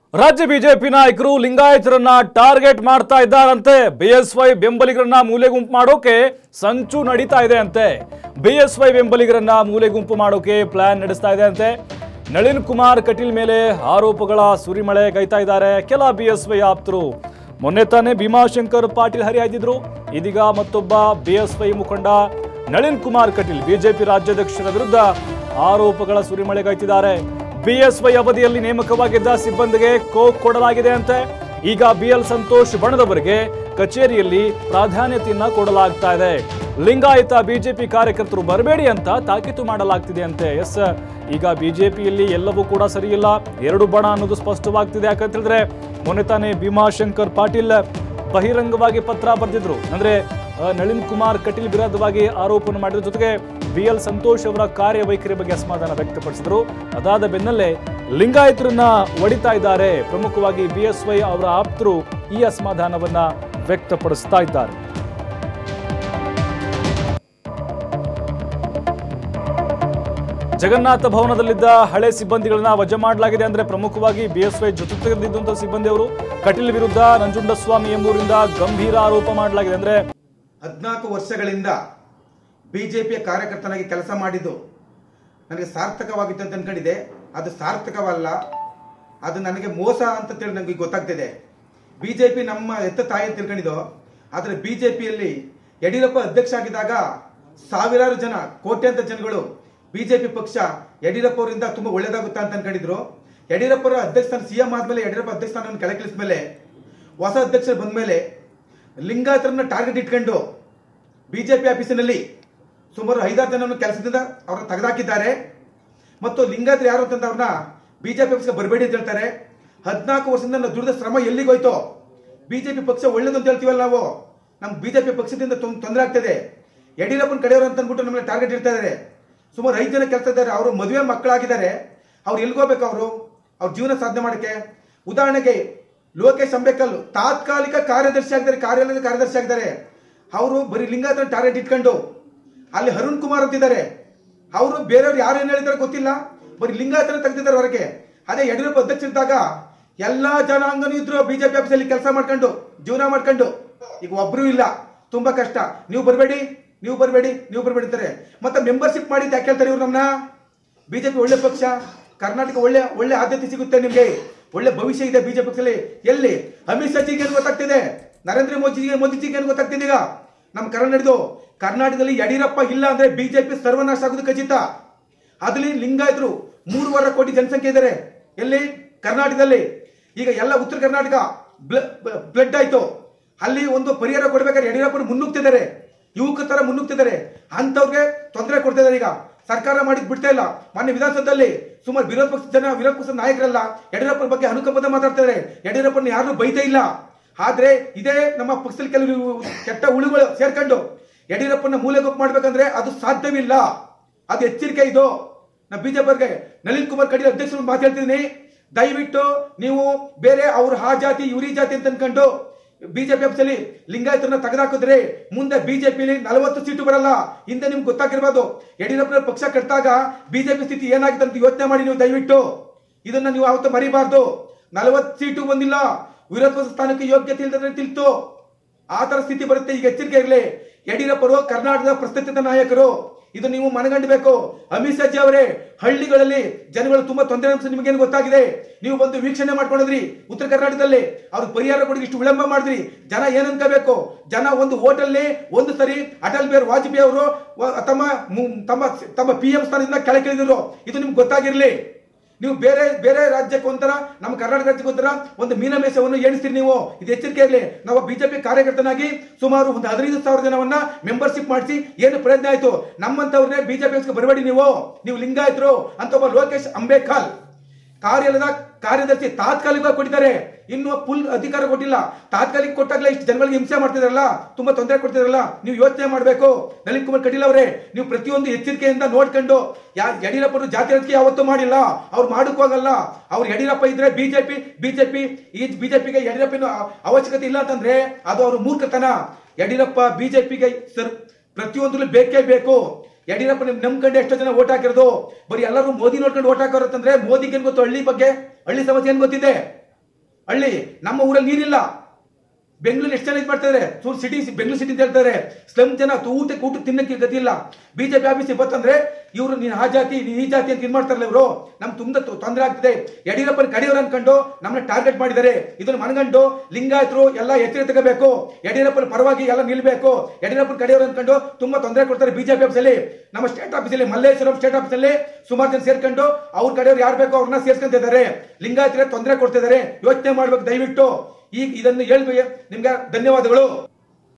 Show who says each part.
Speaker 1: ರಾಜ್ಯ ಬಿಜೆಪಿ ನಾಯಕರು ಲಿಂಗಾಯತರನ್ನ ಟಾರ್ಗೆಟ್ ಮಾಡ್ತಾ ಇದ್ದಾರಂತೆ. ಬಿಎಸ್ವೈ ಬೆಂಬಲಿಗರನ್ನ ಮೂಲೆಗುಂಪು ಮಾಡೋಕೆ ಸಂಚು ನಡೀತಾ ಇದೆ ಅಂತೆ. ಬಿಎಸ್ವೈ ಬೆಂಬಲಿಗರನ್ನ ಮೂಲೆಗುಂಪು ಮಾಡೋಕೆ ಪ್ಲಾನ್ ನಡೆಸ್ತಾ ಇದೆ ಅಂತೆ. ನಳಿನ್ ಕುಮಾರ್ ಕಟೀಲ್ ಮೇಲೆ ಆರೋಪಗಳ ಸುರಿಮಳೆ ಗೈತಾ ಇದ್ದಾರೆ ಕೆಲ ಬಿಎಸ್ವೈ ಆಪ್ತರು. ಮೊನ್ನೆ ತಾನೇ ಭೀಮಾಶಂಕರ್ ಪಾಟೀಲ್ ಹರಿಹಾಯ್ದಿದ್ರು. ಇದೀಗ ಮತ್ತೊಬ್ಬ ಬಿಎಸ್ವೈ ಮುಖಂಡ ನಳಿನ್ ಕುಮಾರ್ ಕಟೀಲ್ ಬಿಜೆಪಿ ರಾಜ್ಯಾಧ್ಯಕ್ಷರ ವಿರುದ್ಧ ಆರೋಪಗಳ ಸುರಿಮಳೆ ಗೈತಿದ್ದಾರೆ. ಬಿಎಸ್ವೈ ಅವಧಿಯಲ್ಲಿ ನೇಮಕವಾಗಿದ್ದ ಸಿಬ್ಬಂದಿಗೆ ಕೋಕ್ ಕೊಡಲಾಗಿದೆ ಅಂತೆ. ಈಗ ಬಿಎಲ್ ಸಂತೋಷ್ ಬಣದವರಿಗೆ ಕಚೇರಿಯಲ್ಲಿ ಪ್ರಾಧಾನ್ಯತೆಯನ್ನ ಕೊಡಲಾಗ್ತಾ ಇದೆ. ಲಿಂಗಾಯತ ಬಿಜೆಪಿ ಕಾರ್ಯಕರ್ತರು ಬರಬೇಡಿ ಅಂತ ತಾಕೀತು ಮಾಡಲಾಗ್ತಿದೆ ಅಂತೆ. ಈಗ ಬಿಜೆಪಿಯಲ್ಲಿ ಎಲ್ಲವೂ ಕೂಡ ಸರಿಯಿಲ್ಲ, ಎರಡು ಬಣ ಅನ್ನೋದು ಸ್ಪಷ್ಟವಾಗ್ತಿದೆ. ಯಾಕಂತ ಹೇಳಿದ್ರೆ ಮೊನ್ನೆ ತಾನೇ ಭೀಮಾಶಂಕರ್ ಪಾಟೀಲ್ ಬಹಿರಂಗವಾಗಿ ಪತ್ರ ಬರೆದಿದ್ರು. ಅಂದ್ರೆ ನಳಿನ್ ಕುಮಾರ್ ಕಟೀಲ್ ವಿರುದ್ಧವಾಗಿ ಆರೋಪ ಮಾಡಿದ್ರ ಜೊತೆಗೆ ಬಿಎಲ್ ಸಂತೋಷ್ ಅವರ ಕಾರ್ಯವೈಖರಿ ಬಗ್ಗೆ ಅಸಮಾಧಾನ ವ್ಯಕ್ತಪಡಿಸಿದ್ರು. ಅದಾದ ಬೆನ್ನಲ್ಲೇ ಲಿಂಗಾಯತರನ್ನ ಒಡಿತಾ ಇದ್ದಾರೆ. ಪ್ರಮುಖವಾಗಿ ಬಿಎಸ್ವೈ ಅವರ ಆಪ್ತರು ಈ ಅಸಮಾಧಾನವನ್ನ ವ್ಯಕ್ತಪಡಿಸ್ತಾ ಇದ್ದಾರೆ. ಜಗನ್ನಾಥ ಭವನದಲ್ಲಿದ್ದ ಹಳೆ ಸಿಬ್ಬಂದಿಗಳನ್ನ ವಜಾ ಮಾಡಲಾಗಿದೆ. ಅಂದ್ರೆ ಪ್ರಮುಖವಾಗಿ ಬಿಎಸ್ವೈ ಜೊತೆ ತೆಗೆದಿದ್ದಂತಹ ಸಿಬ್ಬಂದಿ ಅವರು ಕಟೀಲ್ ವಿರುದ್ಧ ನಂಜುಂಡಸ್ವಾಮಿ ಎಂಬುವರಿಂದ ಗಂಭೀರ ಆರೋಪ ಮಾಡಲಾಗಿದೆ. ಅಂದ್ರೆ
Speaker 2: 14 ವರ್ಷಗಳಿಂದ ಬಿಜೆಪಿಯ ಕಾರ್ಯಕರ್ತನಾಗಿ ಕೆಲಸ ಮಾಡಿದ್ದು ನನಗೆ ಸಾರ್ಥಕವಾಗಿತ್ತು ಅಂತ ಅನ್ಕೊಂಡಿದೆ. ಅದು ಸಾರ್ಥಕವಲ್ಲ, ಅದು ನನಗೆ ಮೋಸ ಅಂತ ಹೇಳಿ ನನಗೆ ಗೊತ್ತಾಗ್ತಿದೆ. ಬಿಜೆಪಿ ನಮ್ಮ ಎತ್ತ ತಾಯಿ ಅಂತ ತಿಳ್ಕೊಂಡಿದ್ದು. ಆದರೆ ಬಿಜೆಪಿಯಲ್ಲಿ ಯಡಿಯೂರಪ್ಪ ಅಧ್ಯಕ್ಷ ಆಗಿದ್ದಾಗ ಸಾವಿರಾರು ಜನ, ಕೋಟ್ಯಾಂತರ ಜನಗಳು ಬಿಜೆಪಿ ಪಕ್ಷ ಯಡಿಯೂರಪ್ಪ ಅವರಿಂದ ತುಂಬಾ ಒಳ್ಳೇದಾಗುತ್ತಾ ಅಂತ ಅನ್ಕೊಂಡಿದ್ರು. ಯಡಿಯೂರಪ್ಪರ ಅಧ್ಯಕ್ಷ ಸಿಎಂ ಆದ್ಮೇಲೆ ಯಡಿಯೂರಪ್ಪ ಅಧ್ಯಕ್ಷ ಸ್ಥಾನವನ್ನು ಕೆಳಗಿಳಿಸಿದ ಮೇಲೆ ಹೊಸ ಅಧ್ಯಕ್ಷರು ಬಂದ ಮೇಲೆ ಲಿಂಗಾಯತರನ್ನ ಟಾರ್ಗೆಟ್ ಇಟ್ಕೊಂಡು ಬಿಜೆಪಿ ಆಫೀಸಿನಲ್ಲಿ ಸುಮಾರು 5-6 ಜನವನ್ನು ಕೆಲಸದಿಂದ ಅವ್ರನ್ನ ತೆಗೆದಾಕಿದ್ದಾರೆ. ಮತ್ತು ಲಿಂಗಾಯತರು ಯಾರು ಅಂತಂದ್ರೆ ಅವ್ರನ್ನ ಬಿಜೆಪಿ ಪಕ್ಷ ಬರಬೇಡಿ ಅಂತ ಹೇಳ್ತಾರೆ. 14 ವರ್ಷದಿಂದ ನಾವು ದುಡಿದ ಶ್ರಮ ಎಲ್ಲಿಗೋಯ್ತು? ಬಿಜೆಪಿ ಪಕ್ಷ ಒಳ್ಳೇದು ಅಂತ ಹೇಳ್ತೀವಲ್ಲ ನಾವು, ನಮ್ಗೆ ಬಿಜೆಪಿ ಪಕ್ಷದಿಂದ ತೊಂದರೆ ಆಗ್ತದೆ. ಯಡಿಯೂರಪ್ಪನ ಕಡೆಯವರು ಅಂತ ಅಂದ್ಬಿಟ್ಟು ನಮ್ಮನ್ನ ಟಾರ್ಗೆಟ್ ಇಡ್ತಾ ಇದ್ದಾರೆ. ಸುಮಾರು 5 ಜನ ಕೆಲಸ ಇದ್ದಾರೆ. ಅವರು ಮದುವೆ ಮಕ್ಕಳಾಗಿದ್ದಾರೆ. ಅವ್ರು ಎಲ್ಗೋಬೇಕು? ಅವ್ರ ಜೀವನ ಸಾಧನೆ ಮಾಡಕ್ಕೆ. ಉದಾಹರಣೆಗೆ ಲೋಕೇಶ್ ಅಂಬೇಕಲ್ ತಾತ್ಕಾಲಿಕ ಕಾರ್ಯದರ್ಶಿ ಆಗಿದ್ದಾರೆ, ಕಾರ್ಯಾಲಯದ ಕಾರ್ಯದರ್ಶಿ ಆಗಿದ್ದಾರೆ. ಅವರು ಬರೀ ಲಿಂಗಾಯತರ ಟಾರ್ಗೆಟ್ ಇಟ್ಕೊಂಡು ಅಲ್ಲಿ ಅರುಣ್ ಕುಮಾರ್ ಅಂತಿದ್ದಾರೆ. ಅವರು ಬೇರೆಯವ್ರು ಯಾರು ಏನ್ ಹೇಳಿದಾರೆ ಗೊತ್ತಿಲ್ಲ, ಬರೀ ಲಿಂಗಾಯತರ ತೆಗೆದಿದ್ದಾರೆ ಹೊರಗೆ. ಅದೇ ಯಡಿಯೂರಪ್ಪ ಅಧ್ಯಕ್ಷರಿದ್ದಾಗ ಎಲ್ಲಾ ಜನಾಂಗನೂ ಇದ್ರು ಬಿಜೆಪಿ ಆಫೀಸಲ್ಲಿ ಕೆಲಸ ಮಾಡ್ಕೊಂಡು ಜೀವನ ಮಾಡ್ಕೊಂಡು. ಈಗ ಒಬ್ರು ಇಲ್ಲ, ತುಂಬಾ ಕಷ್ಟ. ನೀವು ಬರಬೇಡಿ, ನೀವು ಬರಬೇಡಿ, ನೀವು ಬರಬೇಡಿ ಅಂತಾರೆ. ಮತ್ತೆ ಮೆಂಬರ್ಶಿಪ್ ಮಾಡಿದ್ದು ಯಾಕೆ ಹೇಳ್ತಾರೆ ಇವ್ರು? ನಮ್ಮನ್ನ ಬಿಜೆಪಿ ಒಳ್ಳೆ ಪಕ್ಷ, ಕರ್ನಾಟಕ ಒಳ್ಳೆ ಆದ್ಯತೆ ಸಿಗುತ್ತೆ ನಿಮ್ಗೆ, ಒಳ್ಳೆ ಭವಿಷ್ಯ ಇದೆ ಬಿಜೆಪಿ ಪಕ್ಷದಲ್ಲಿ. ಎಲ್ಲಿ ಅಮಿತ್ ಶಾ ಜಿಗೆ ಗೊತ್ತಾಗ್ತಿದೆ, ನರೇಂದ್ರ ಮೋದಿಜಿಗೆ ಏನು ಗೊತ್ತಾಗ್ತಿದೆ? ಈಗ ನಮ್ಮ ಕರ್ನಾಟಕದಲ್ಲಿ ಯಡಿಯೂರಪ್ಪ ಇಲ್ಲ ಅಂದ್ರೆ ಬಿಜೆಪಿ ಸರ್ವನಾಶ ಆಗುದು ಖಚಿತ. ಅದ್ರಲ್ಲಿ ಲಿಂಗಾಯತರು 3.25 ಕೋಟಿ ಜನಸಂಖ್ಯೆ ಇದ್ದಾರೆ. ಎಲ್ಲಿ? ಕರ್ನಾಟಕದಲ್ಲಿ. ಈಗ ಎಲ್ಲ ಉತ್ತರ ಕರ್ನಾಟಕ ಬ್ಲಡ್ ಆಯ್ತು. ಅಲ್ಲಿ ಒಂದು ಪರಿಹಾರ ಕೊಡ್ಬೇಕಾದ್ರೆ ಯಡಿಯೂರಪ್ಪ ಮುನ್ನುಗ್ತಿದ್ದಾರೆ, ಯುವಕ ತರ ಮುನ್ನುಗ್ತಿದ್ದಾರೆ. ಅಂತವ್ರಿಗೆ ತೊಂದರೆ ಕೊಡ್ತಿದ್ದಾರೆ. ಈಗ ಸರ್ಕಾರ ಮಾಡಿದ್ ಬಿಡ್ತಾ ಇಲ್ಲ. ಮೊನ್ನೆ ವಿಧಾನಸೌಧದಲ್ಲಿ ಸುಮಾರು ವಿರೋಧ ಪಕ್ಷದ ನಾಯಕರೆಲ್ಲ ಯಡಿಯೂರಪ್ಪನ ಬಗ್ಗೆ ಅನುಕಂಪದ ಮಾತಾಡ್ತಾರೆ. ಯಡಿಯೂರಪ್ಪನ ಯಾರು ಬೈತಾ ಇಲ್ಲ. ಆದ್ರೆ ಇದೇ ನಮ್ಮ ಪಕ್ಷದಲ್ಲಿ ಕೆಲವು ಕೆಟ್ಟ ಉಳುಗಳು ಸೇರ್ಕೊಂಡು ಯಡಿಯೂರಪ್ಪನ ಮೂಲೆಗುಂಪು ಮಾಡ್ಬೇಕಂದ್ರೆ ಅದು ಸಾಧ್ಯವಿಲ್ಲ. ಅದು ಎಚ್ಚರಿಕೆ. ಇದು ನಾ ಬಿಜೆಪಿ ನಳಿನ್ ಕುಮಾರ್ ಕಟೀಲ್ ಅಧ್ಯಕ್ಷರು ಮಾತಾಡ್ತಿದ್ದೀನಿ. ದಯವಿಟ್ಟು ನೀವು ಬೇರೆ ಅವ್ರ ಆ ಜಾತಿ ಇವ್ರ ಈ ಜಾತಿ ಅಂತ ಅನ್ಕೊಂಡು ಬಿಜೆಪಿ ಆಫೀಸಲ್ಲಿ ಲಿಂಗಾಯತರನ್ನ ತೆಗೆದಾಕಿದ್ರೆ ಮುಂದೆ ಬಿಜೆಪಿಲಿ 40 ಸೀಟು ಬರಲ್ಲ. ಹಿಂದೆ ನಿಮ್ಗೆ ಗೊತ್ತಾಗಿರ್ಬೋದು, ಯಡಿಯೂರಪ್ಪನ ಪಕ್ಷ ಕಟ್ಟಿದಾಗ ಬಿಜೆಪಿ ಸ್ಥಿತಿ ಏನಾಗಿದೆ ಅಂತ ಯೋಚನೆ ಮಾಡಿ ನೀವು. ದಯವಿಟ್ಟು ಇದನ್ನ ನೀವು ಅವತ್ತು ಮರಿಬಾರ್ದು. 40 ಸೀಟು ಬಂದಿಲ್ಲ, ವಿರೋಧ ಪಕ್ಷ ಸ್ಥಾನಕ್ಕೆ ಯೋಗ್ಯತೆ ಇಲ್ಲದ್ರೆ ತಿಳ್ತು ಆ ತರ ಸ್ಥಿತಿ ಬರುತ್ತೆ. ಈಗ ಎಚ್ಚರಿಕೆ ಇರಲಿ. ಯಡಿಯೂರಪ್ಪರು ಕರ್ನಾಟಕದ ಪ್ರಸ್ತುತ ನಾಯಕರು, ಇದು ನೀವು ಮನಗಂಡಬೇಕು. ಅಮಿತ್ ಶಾ ಜಿ ಅವರೇ, ಹಳ್ಳಿಗಳಲ್ಲಿ ಜನಗಳು ತುಂಬಾ ತೊಂದರೆ ಅಂತ ನಿಮಗೇನು ಗೊತ್ತಾಗಿದೆ? ನೀವು ಬಂದು ವೀಕ್ಷಣೆ ಮಾಡ್ಕೊಂಡಿದ್ರಿ ಉತ್ತರ ಕರ್ನಾಟಕದಲ್ಲಿ. ಅವ್ರಿಗೆ ಪರಿಹಾರ ಕೊಡಿ ಇಷ್ಟು ವಿಳಂಬ ಮಾಡಿದ್ರಿ. ಜನ ಏನ್ ಅನ್ಕೋಬೇಕು? ಜನ ಒಂದು ಹೋಟೆಲ್ ಒಂದು ಸರಿ ಅಟಲ್ ಬಿಹಾರಿ ವಾಜಪೇಯಿ ಅವರು ತಮ್ಮ PM ಸ್ಥಾನದಿಂದ ಕೆಳಗಿಳಿದ್ರು. ಇದು ನಿಮ್ಗೆ ಗೊತ್ತಾಗಿರ್ಲಿ. ನೀವು ಬೇರೆ ರಾಜ್ಯಕ್ಕೆ ಒಂಥರ, ನಮ್ಮ ಕರ್ನಾಟಕ ರಾಜ್ಯಕ್ಕೆ ಒಂಥರ ಒಂದು ಮೀನಮೇಷವನ್ನು ಎಣಿಸ್ತೀರಿ ನೀವು. ಇದು ಎಚ್ಚರಿಕೆ ಇರಲಿ. ನಾವು ಬಿಜೆಪಿ ಕಾರ್ಯಕರ್ತನಾಗಿ ಸುಮಾರು ಒಂದು 15,000 ಜನವನ್ನ ಮೆಂಬರ್ಶಿಪ್ ಮಾಡಿಸಿ ಏನು ಪ್ರಯತ್ನ ಆಯ್ತು? ನಮ್ಮಂತವ್ರನ್ನೇ ಬಿಜೆಪಿ ಬರಬೇಡಿ ನೀವು ಲಿಂಗಾಯತರು ಅಂತ ಒಬ್ಬ ಲೋಕೇಶ್ ಅಂಬೇಕಲ್ ಕಾರ್ಯಾಲಯದ ಕಾರ್ಯದರ್ಶಿ ತಾತ್ಕಾಲಿಕವಾಗಿ ಕೊಟ್ಟಿದ್ದಾರೆ. ಇನ್ನು ಫುಲ್ ಅಧಿಕಾರ ಕೊಟ್ಟಿಲ್ಲ. ತಾತ್ಕಾಲಿಕ ಕೊಟ್ಟಾಗಲೇ ಇಷ್ಟು ಜನಗಳಿಗೆ ಹಿಂಸೆ ಮಾಡ್ತಿದಾರಲ್ಲ, ತುಂಬಾ ತೊಂದರೆ ಕೊಡ್ತಿದಾರಲ್ಲ. ನೀವು ಯೋಚನೆ ಮಾಡಬೇಕು. ನಳಿನ್ ಕುಮಾರ್ ಕಟೀಲ್ ಅವರೇ, ನೀವು ಪ್ರತಿಯೊಂದು ಎಚ್ಚರಿಕೆಯಿಂದ ನೋಡ್ಕೊಂಡು, ಯಡಿಯೂರಪ್ಪರು ಜಾತಿ ರಾಜಕೀಯ ಯಾವತ್ತೂ ಮಾಡಿಲ್ಲ, ಅವ್ರು ಮಾಡಕ್ ಹೋಗಲ್ಲ. ಅವ್ರು ಯಡಿಯೂರಪ್ಪ ಇದ್ರೆ ಬಿಜೆಪಿಗೆ ಯಡಿಯೂರಪ್ಪನ ಅವಶ್ಯಕತೆ ಇಲ್ಲ ಅಂತಂದ್ರೆ ಅದು ಅವ್ರ ಮೂರ್ಖತನ. ಯಡಿಯೂರಪ್ಪ ಬಿಜೆಪಿಗೆ ಪ್ರತಿಯೊಂದರಲ್ಲೂ ಬೇಕೇ ಬೇಕು. ಯಡಿಯೂರಪ್ಪ ನಿಮ್ ನಂಬ್ಕೊಂಡು ಎಷ್ಟೋ ಜನ ಓಟ್ ಹಾಕಿರೋದು. ಬರೀ ಎಲ್ಲರೂ ಮೋದಿ ನೋಡ್ಕೊಂಡು ಓಟ್ ಹಾಕೋರಂತಂದ್ರೆ ಮೋದಿಗೆ ಏನ್ ಗೊತ್ತು? ಹಳ್ಳಿ ಬಗ್ಗೆ, ಹಳ್ಳಿ ಸಮಸ್ಯೆ ಏನ್ ಗೊತ್ತಿದೆ? ಹಳ್ಳಿ. ನಮ್ಮ ಊರಲ್ಲಿ ನೀರಿಲ್ಲ. ಬೆಂಗಳೂರು ಎಷ್ಟು ಜನ ಇದು ಮಾಡ್ತಾರೆ, ಸಿಟಿ ಬೆಂಗಳೂರು ಸಿಟಿ ಅಂತ ಹೇಳ್ತಾರೆ. ಸ್ಲಮ್ ಜನ ಊಟ ತಿನ್ನಕ್ಕೆ ಗತಿ ಇಲ್ಲ. ಬಿಜೆಪಿ ಆಫೀಸ್ ಬಂತಂದ್ರೆ ಇವರು ನೀನು ಆ ಜಾತಿ ನೀನು ಈ ಜಾತಿ ಅಂತ ಇದು ಮಾಡ್ತಾರಲ್ಲ ಇವರು. ನಮ್ ತುಂಬ ತೊಂದರೆ ಆಗ್ತಿದೆ. ಯಡಿಯೂರಪ್ಪನ ಕಡೆಯವರು ಅನ್ಕೊಂಡು ನಮ್ಮನ್ನ ಟಾರ್ಗೆಟ್ ಮಾಡಿದ್ದಾರೆ. ಇದನ್ನ ಮನಗಂಡು ಲಿಂಗಾಯತರು ಎಲ್ಲ ಎಚ್ಚರ ತಗೋಬೇಕು. ಯಡಿಯೂರಪ್ಪನ ಪರವಾಗಿ ಎಲ್ಲ ನಿಲ್ಬೇಕು. ಯಡಿಯೂರಪ್ಪನ ಕಡೆಯವರು ಅನ್ಕೊಂಡು ತುಂಬಾ ತೊಂದರೆ ಕೊಡ್ತಾರೆ ಬಿಜೆಪಿ ಆಫೀಸಲ್ಲಿ. ನಮ್ಮ ಸ್ಟೇಟ್ ಆಫೀಸಲ್ಲಿ ಮಲ್ಲೇಶ್ವರಂ ಸ್ಟೇಟ್ ಆಫೀಸಲ್ಲಿ ಸುಮಾರು ಜನ ಸೇರ್ಕೊಂಡು ಅವ್ರ ಕಡೆಯವ್ರು ಯಾರು ಬೇಕೋ ಅವ್ರನ್ನ ಸೇರ್ಸ್ಕೊಂತಿದ್ದಾರೆ. ಲಿಂಗಾಯತರಿಗೆ ತೊಂದರೆ ಕೊಡ್ತಿದ್ದಾರೆ. ಯೋಚನೆ ಮಾಡ್ಬೇಕು ದಯವಿಟ್ಟು. ಈಗ ಇದನ್ನು ಹೇಳ್ಬೇಕು. ನಿಮ್ಗೆ ಧನ್ಯವಾದಗಳು.